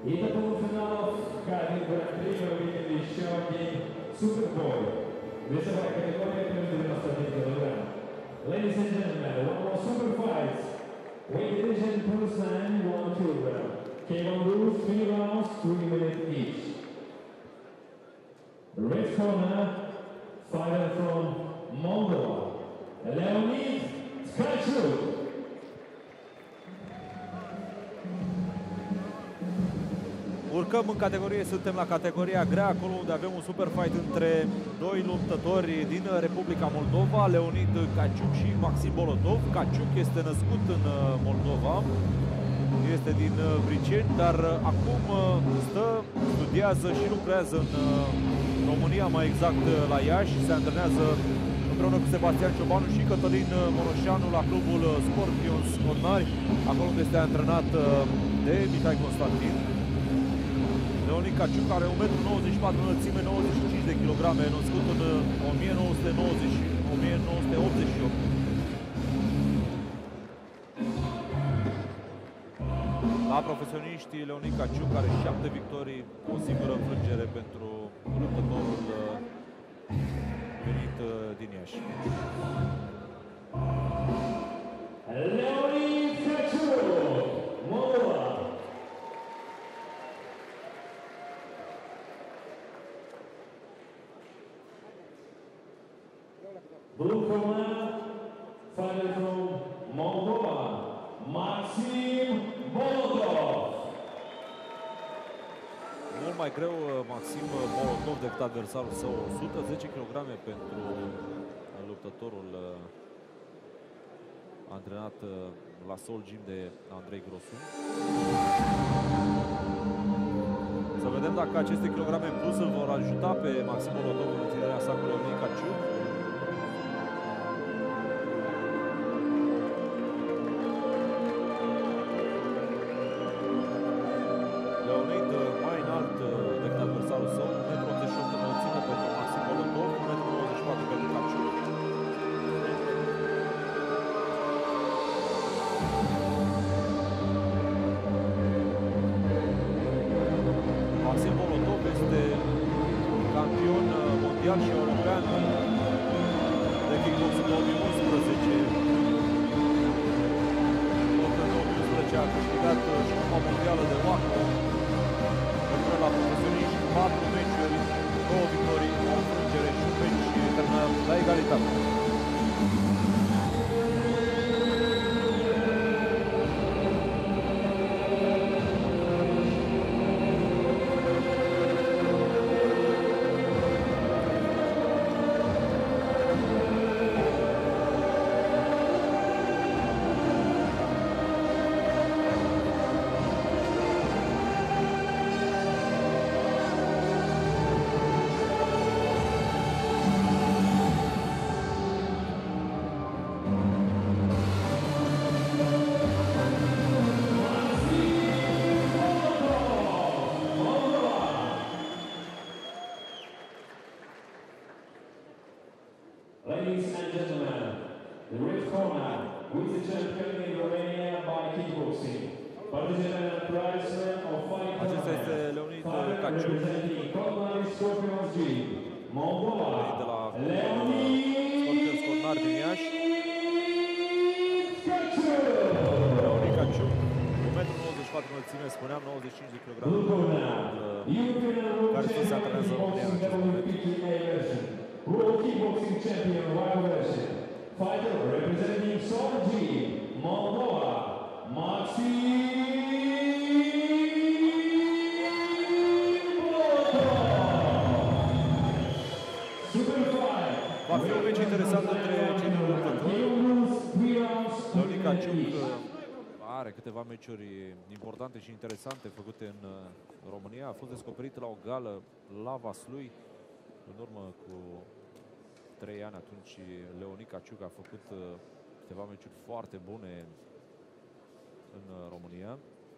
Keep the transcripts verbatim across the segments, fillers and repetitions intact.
In the półfinał Cardiff Grand Prix powinien być ściągnięty Superboy. Wysoka kategoria pięćdziesiąt dziewięć kilogramów. Ladies and gentlemen, one more super fights. Weight division plus nine, one kilogram. Came on rules, three rounds, three minutes each. The red corner, fighter from Moldova, Leonid Tkachuk. Urcăm în categorie, suntem la categoria grea, acolo unde avem un super fight între doi luptători din Republica Moldova, Leonid Tkachuk și Maxim Bolotov. Tkachuk este născut în Moldova, este din Briceni, dar acum stă, studiază și lucrează în România, mai exact la Iași. Se antrenează împreună cu Sebastian Ciobanu și Cătălin Monoșanu la clubul Scorpions Cornari, acolo unde este antrenat de Mihai Constantin. Leonid Tkachuk are un metru nouăzeci și patru, înălțime nouăzeci și cinci de kilograme, născut în o mie nouă sute nouăzeci - o mie nouă sute optzeci și opt. La profesioniști, Leonid Tkachuk are șapte victorii, o singură înfrângere pentru luptătorul venit din Iași. Leonid Tkachuk, Moldova. Blue corner, fighter from Moldova, Maxim Bolotov. Mult mai greu Maxim Bolotov decât adversarul său, o sută zece kilograme pentru luptătorul antrenat la Soul Gym de Andrei Grosu. Să vedem dacă aceste kilograme în plus îl vor ajuta pe Maxim Bolotov în ținerea sa cu Leonid Tkachuk. Leonid mai înalt decât adversarul său, unu metru optzeci și opt înălțime pentru Maxim Bolotov, unu metru nouăzeci și patru pentru Tkachuk. Maxim Bolotov este campion mondial și european de kickboxing două mii unsprezece. Tot în două mii unsprezece a câștigat și Cupa Mondială de Waco. Până la profesioniști, patru meciuri, două victorii, o înfrângere și un meci terminat la egalitate. Ladies and gentlemen, the red corner, with the champion in Romania by kickboxing. Participant and prize of five Acesta este Leonid Tkachuk, representing Cornari Scorpions Gym, Moldova, de la Leonid Scorpions Cornari din Iași. Tkachuk. Leonid Tkachuk, unu metru nouăzeci și patru înălțime, spuneam nouăzeci și cinci de kilograme, care se antrenează în România în acest moment. World Kickboxing Champion White version. Fighter representing Soul Gym, Moldova, Maxim Bolotov. Super fight. Va fi un meci interesant între cei doi luptători. Leonid Tkachuk are câteva meciuri importante și interesante făcute în România. A fost descoperit la o gală la Vaslui în urmă cu trei ani. Atunci Leonid Tkachuk a făcut câteva meciuri foarte bune în România,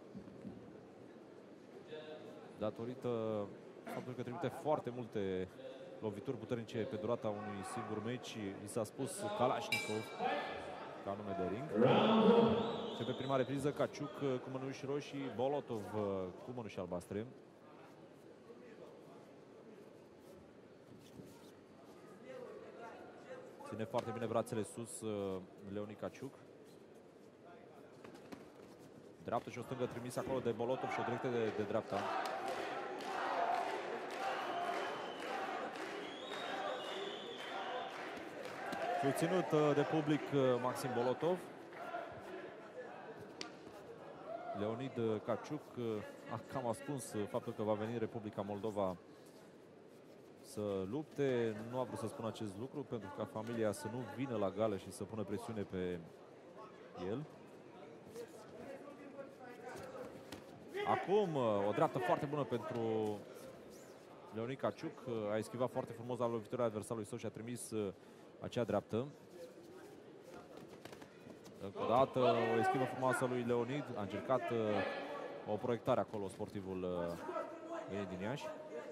datorită faptului că trimite foarte multe lovituri puternice pe durata unui singur meci. I s-a spus Kalashnikov ca nume de ring. Round Și pe prima repriză Caciuc cu mănuși roșii, Bolotov cu mănuși albastre. Ține foarte bine brațele sus Leonid Caciuc. Dreaptă și o stângă trimis acolo de Bolotov și o directă de, de dreapta. Susținut de public Maxim Bolotov. Leonid Caciuc a cam ascuns faptul că va veni Republica Moldova să lupte. Nu a vrut să spună acest lucru pentru ca familia să nu vină la gală și să pună presiune pe el. Acum o dreaptă foarte bună pentru Leonid Caciuc. A eschivat foarte frumos la lovitura adversarului său și a trimis acea dreaptă. Încă o dată o eschivă frumoasă lui Leonid. A încercat o proiectare acolo sportivul venit din Iași.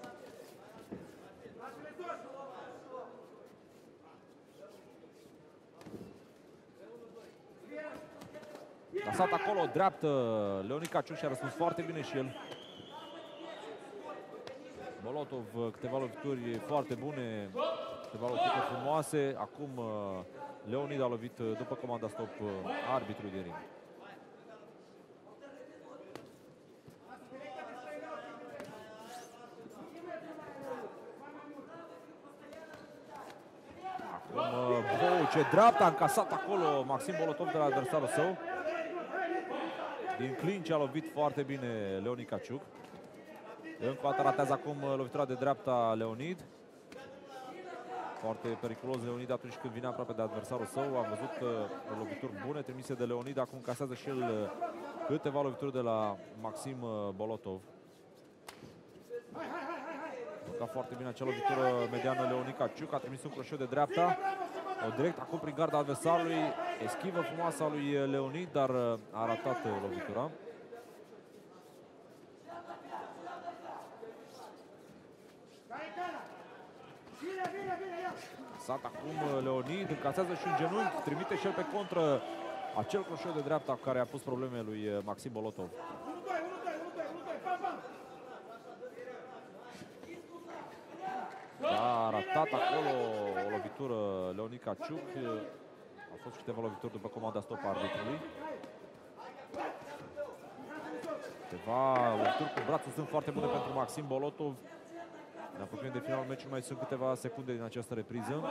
Lăsat acolo o dreaptă, Leonid Caciuc și-a răspuns foarte bine și el. Bolotov, câteva lovituri foarte bune, câteva lovituri frumoase. Acum Leonid a lovit după comanda stop arbitrului de ring. Acum, oh, ce dreapta a încasat acolo Maxim Bolotov de la adversarul său. Din clinch a lovit foarte bine Leonid Caciuc. Încă o dată ratează acum lovitura de dreapta Leonid. Foarte periculos Leonid atunci când vine aproape de adversarul său. Am văzut uh, lovituri bune trimise de Leonid. Acum casează și el uh, câteva lovituri de la Maxim uh, Bolotov. Juca foarte bine acea lovitură mediană Leonid Caciuc. A trimis un croșeu de dreapta. O direct acum prin garda adversarului. Eschivă frumoasă a lui Leonid, dar uh, a ratat uh, lovitura. Sat acum Leonid, încasează și un genunchi, trimite și el pe contră acel croșeu de dreapta care a pus probleme lui Maxim Bolotov. A ratat acolo o lovitură Leonid Caciuc. Au fost câteva lovituri după comanda stop a arbitrului. Câteva lovituri cu brațul sunt foarte bune pentru Maxim Bolotov. Ne apropiem de finalul meciului, mai sunt câteva secunde din această repriză.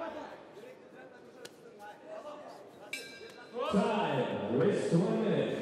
time, race to one minute.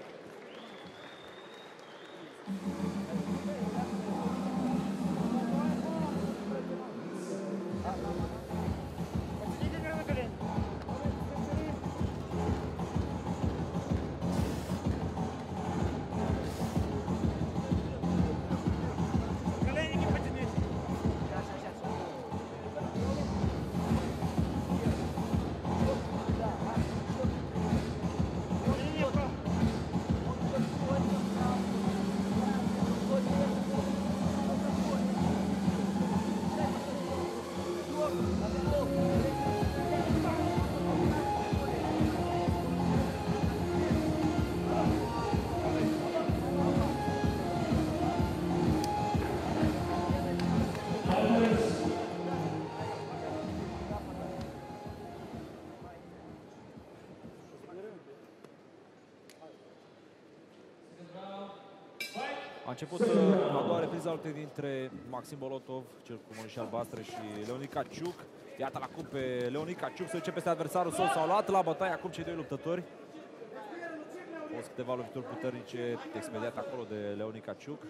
A început a doua repriză altă dintre Maxim Bolotov, cel cu mănuși albastre, și Leonid Caciuc. Iată-l acum pe Leonid Caciuc să duce peste adversarul său. S-au luat la bătaie acum cei doi luptători. Au fost câteva lovituri puternice expediate acolo de Leonid Caciuc.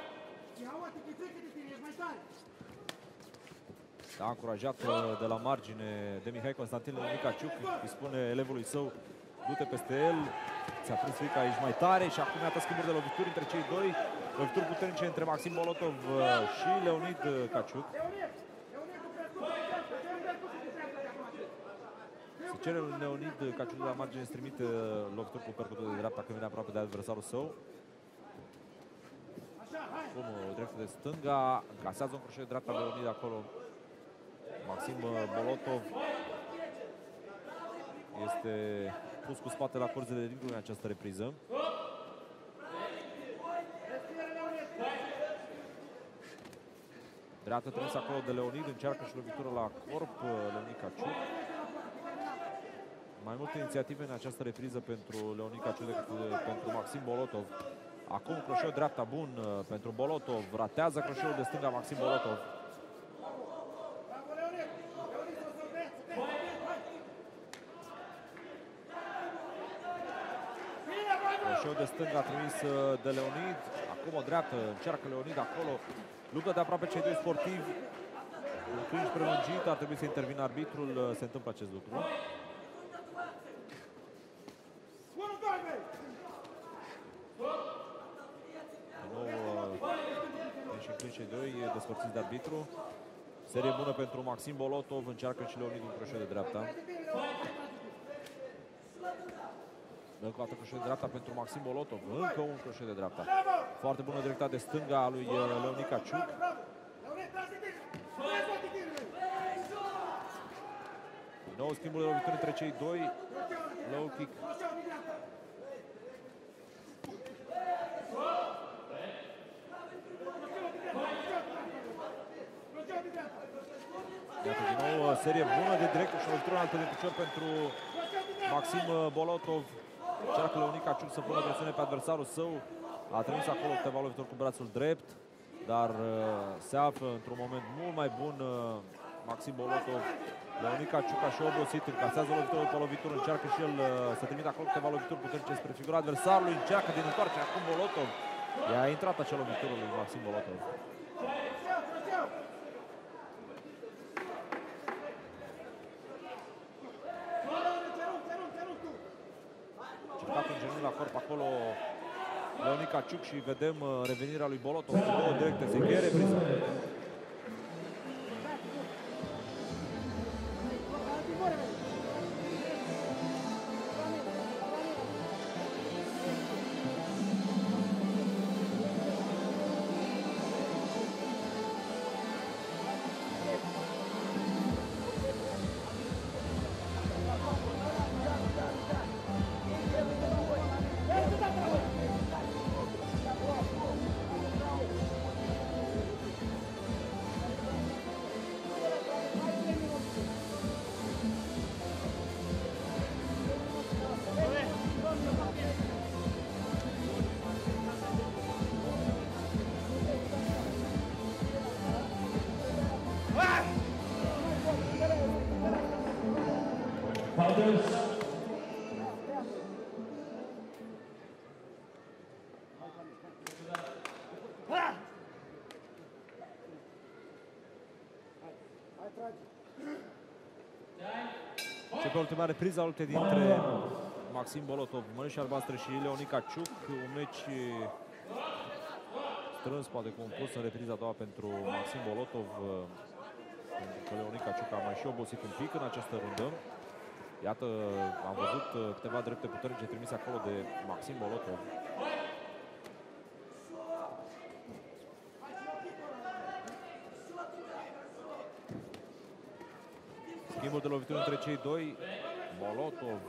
A încurajat de la margine de Mihai Constantin Leonid Caciuc. Îi spune elevului său, du-te peste el. Ți-a prins frica aici mai tare și acum iată schimburi de lovituri între cei doi. Lovituri puternice între Maxim Bolotov și Leonid Caciuc. Se cere lui Leonid Caciuc de la margine să trimite lovituri cu percutul de dreapta când vine aproape de adversarul său. Acum o dreaptă de stânga, casează un croșet de dreapta de Leonid acolo. Maxim Bolotov este pus cu spate la corzile ringului în această repriză. Dreaptă trimis acolo de Leonid, încearcă și lovitură la corp Leonid Caciuc. Mai multe inițiative în această repriză pentru Leonid Caciuc decât pentru Maxim Bolotov. Acum croșeu dreapta bun pentru Bolotov, ratează croșeul de stânga Maxim Bolotov. Croșeu de stânga trimis de Leonid, acum o dreaptă, încearcă Leonid acolo. Luptă de aproape cei doi sportivi. Un clinch prelungit, ar trebui să intervină arbitrul, se întâmplă acest lucru. Din nou, și clinch cei doi despărțiți de arbitru. Serie bună pentru Maxim Bolotov, încearcă și Leonid un croșeu de dreapta. Încă o dată croșeu de dreapta pentru Maxim Bolotov, încă un croșeu de dreapta. Foarte bună directa de stânga a lui Leonid Caciuc. Din nou schimbul de lovituri între cei doi. Low kick. Iată din nou serie bună de direct și o lovitură în altă de picior pentru Maxim Bolotov. Încearcă Leonid Caciuc să pună presiune pe adversarul său. A trimis acolo câteva lovituri cu brațul drept, dar uh, se află într-un moment mult mai bun uh, Maxim Bolotov. Leonid Caciuc a și obosit, încasează lovitură după lovitură, încearcă și el uh, să trimite acolo câteva lovituri puternice spre figura adversarului, încearcă din întoarcere acum Bolotov. I-a intrat acea lovitură lui Maxim Bolotov. Cercat în genunchi la corp acolo Leonid Caciuc și vedem revenirea lui Bolotov. Două directe, se încheie repriza. Și pe ultima repriză, alte dintre Maxim Bolotov, mănuși albastre și Leonid Caciuc, un meci strâns, poate compus în repriza a doua pentru Maxim Bolotov, pentru că Leonid Caciuc a mai și obosit un pic în această rundă. Iată, am văzut câteva drepte puternice trimise acolo de Maxim Bolotov. Schimbul de lovituri între cei doi. Bolotov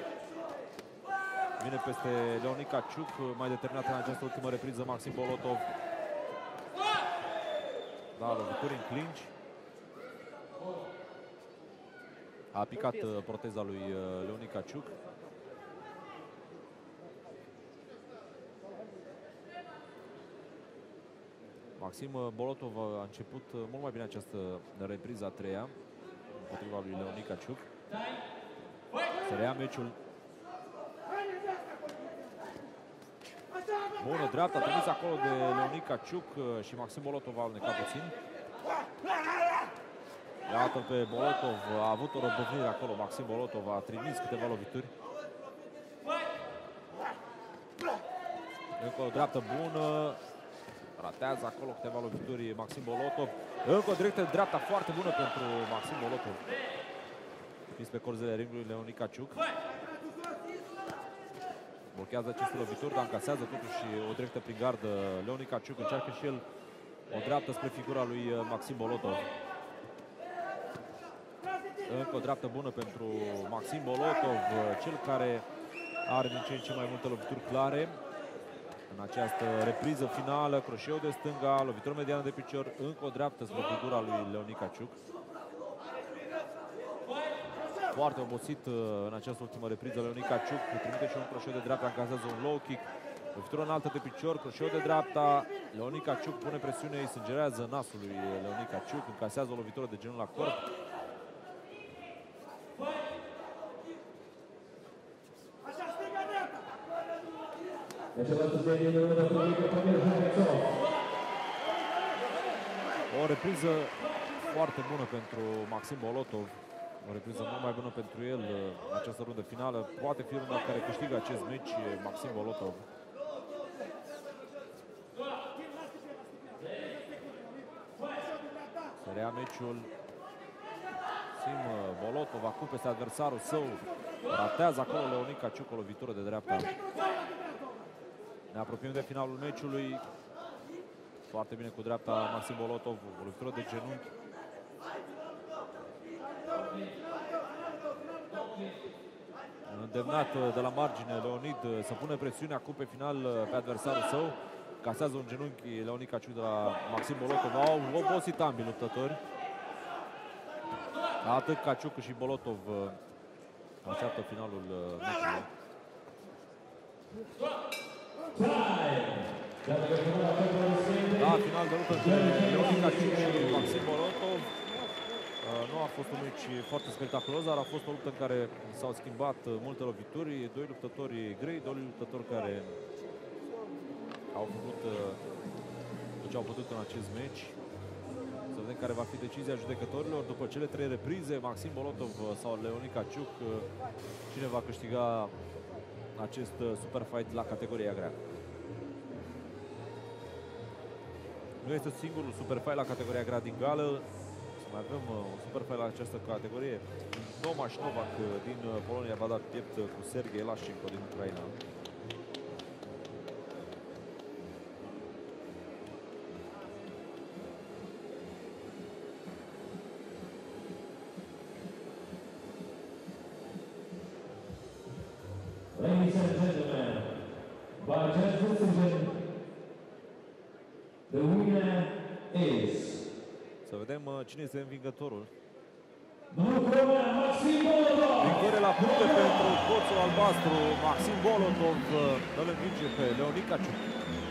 vine peste Leonid Caciuc, mai determinat în această ultimă repriză Maxim Bolotov. Da, lovituri în clinch. A picat proteza lui Leonid Caciuc. Maxim Bolotov a început mult mai bine această repriză a treia împotriva lui Leonid Caciuc. Se reia meciul. Bună dreapta, trimis acolo de Leonid Caciuc și Maxim Bolotov a alnecat puțin. Iată pe Bolotov, a avut o răbdăvnire acolo, Maxim Bolotov a trimis câteva lovituri. Încă o dreaptă bună, ratează acolo câteva lovituri Maxim Bolotov. Încă o directă dreapta foarte bună pentru Maxim Bolotov. Pis pe corzele ringului Leonid Caciuc. Blochează aceste lovituri, dar încasează totuși o directă prin gardă Leonid Caciuc. Încearcă și el o dreaptă spre figura lui Maxim Bolotov. Încă o dreaptă bună pentru Maxim Bolotov, cel care are din ce în ce mai multe lovituri clare. În această repriză finală, croșeu de stânga, lovitură mediană de picior, încă o dreaptă spre figura lui Leonid Caciuc. Foarte obosit în această ultimă repriză Leonid Caciuc, trimite și un croșeu de dreapta, încasează un low kick. Lovitură înaltă de picior, croșeu de dreapta, Leonid Caciuc pune presiune, îi sângerează nasul lui Leonid Caciuc, încasează o lovitură de genul la corp. O repriză foarte bună pentru Maxim Bolotov, o repriză mult mai bună pentru el în această rundă finală. Poate fi runda care câștigă acest meci Maxim Bolotov. Se rea meciul. Maxim Bolotov acum peste adversarul său. Ratează acolo Leonid Caciuc o lovitură de dreapta. Ne apropiem de finalul meciului. Foarte bine cu dreapta Maxim Bolotov, o lovitură de genunchi. Îndemnat de la margine Leonid să pune presiune acum pe final pe adversarul său. Casează un genunchi Leonid Caciuc de la Maxim Bolotov. Au obosit ambii luptători. Atât Caciuc cât și Bolotov așteaptă finalul meciului. Da, final de luptă între Leonid Caciuc și Maxim Bolotov. Nu a fost un meci foarte spectaculos, dar a fost o luptă în care s-au schimbat multe lovituri. Doi luptători grei, doi luptători care au făcut ce au putut în acest meci. Să vedem care va fi decizia judecătorilor. După cele trei reprize, Maxim Bolotov sau Leonid Caciuc, cine va câștiga acest super fight la categoria grea. Nu este singurul super fight la categoria grea din gală. Mai avem un super fight la această categorie. Tomasz Novak din Polonia va da piept cu Sergei Lașchenko din Ucraina. Ladies and gentlemen, by judge decision, the winner is... Să vedem cine este învingătorul. Maxim Bolotov! Victorie la puncte pentru coțul albastru. Maxim Bolotov îl învinge pe Leonid Caciuc.